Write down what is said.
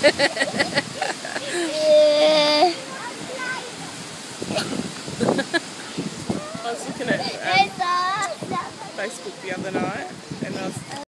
I was looking at Facebook the other night and I was